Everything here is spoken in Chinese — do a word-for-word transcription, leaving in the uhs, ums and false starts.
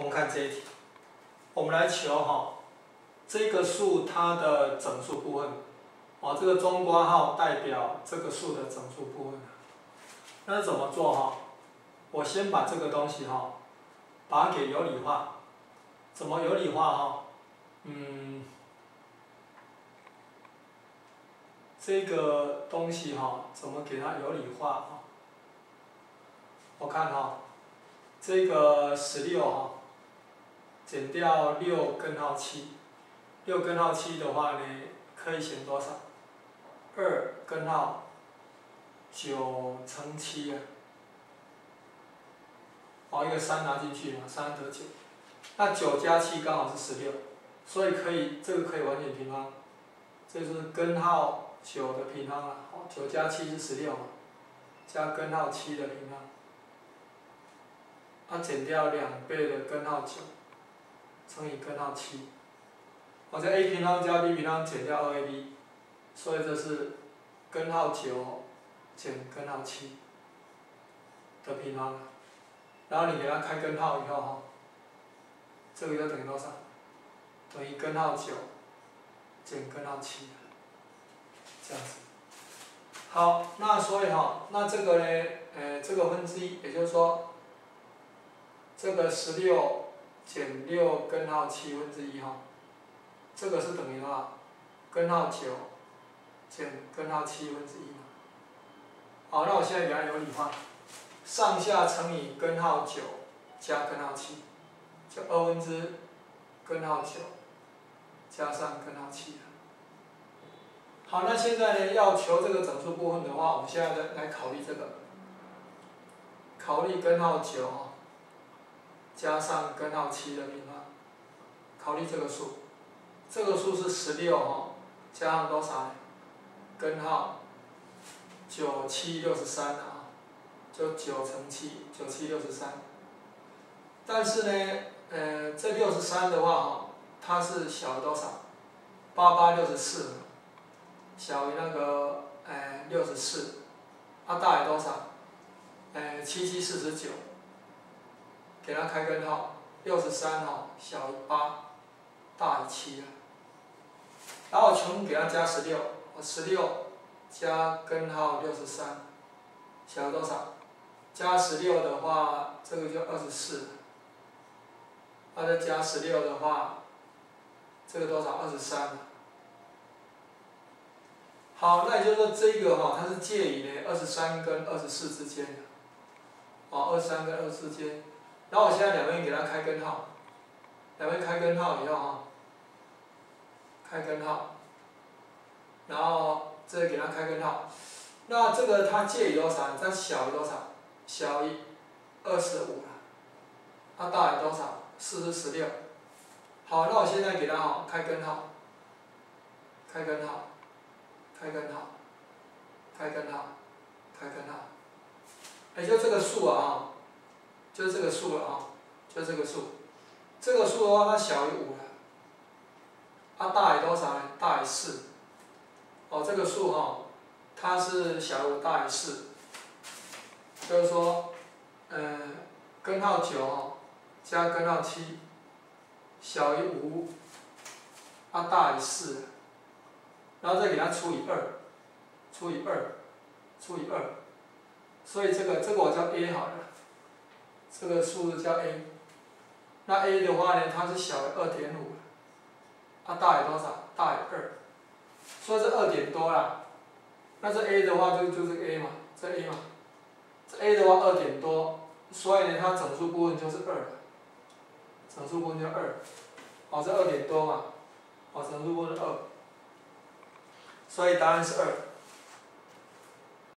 我们看这一题，我们来求哈，这个数它的整数部分，哦，这个中括号代表这个数的整数部分。那怎么做哈？我先把这个东西哈，把它给有理化。怎么有理化哈？嗯，这个东西哈，怎么给它有理化哈？我看哈，这个十六哈，减掉六根号七，六根号七的话呢，可以选多少？二根号九乘七啊，哦，一个三拿进去嘛，三得九，那九加七刚好是十六，所以可以这个可以完全平方，这就是根号九的平方了，好，九加七是十六嘛，加根号七的平方。它减掉两倍的根号九乘以根号七，我这 a 平方加 b 平方减掉 二 a b， 所以这是根号九减根号七的平方。然后你给它开根号以后哈，这个就等于多少？等于根号九减根号七，这样子。好，那所以哈，那这个呢，呃，这个分之一，也就是说。这个十六减六根号七分之一哈，这个是等于多少？根号九减根号七分之一。好，那我现在给它有理化，上下乘以根号九加根号七，就二分之根号九加上根号七。好，那现在呢，要求这个整数部分的话，我们现在来来考虑这个，考虑根号九哈。加上根号七的平方，考虑这个数，这个数是十六哈，加上多少呢？根号九七六十三啊，就九乘七，九七六十三。但是呢，呃，这六十三的话哈，它是小于多少？八八六十四，小于那个呃六十四，它大于多少？呃七七四十九。给它开根号，六十三哈小于八，大于七啊。然后我全部给它加十六，我十六加根号六十三，小于多少？加十六的话，这个就二十四。那再加十六的话，这个多少？二十三。好，那也就是说这个哈，它是介于呢二十三跟二十四之间的，哦，二十三跟二十四之间。然后我现在两边给它开根号，两边开根号以后哈，开根号，然后这给它开根号，那这个它介于多少？它小于多少？小于二十五了，它大于多少？四是十六。好，那我现在给它哈开根号，开根号，开根号，开根号，开根号，也就这个数啊。就是这个数了啊，就这个数，这个数的话它小于五了，它大于多少呢？大于四。哦，这个数哈，它是小于五大于四，就是说，嗯、呃，根号九哈加根号七小于五，它大于四，然后再给它除以二，除以二，除以二，所以这个这个我叫 a 好了。这个数叫 a， 那 a 的话呢，它是小于二点五，它大于多少？大于二，所以是二点多啦。那这 a 的话就就是 a 嘛，这 a 嘛，这 a 的话二点多，所以呢它整数部分就是二，整数部分就二，哦这二点多嘛，哦整数部分是二，所以答案是二。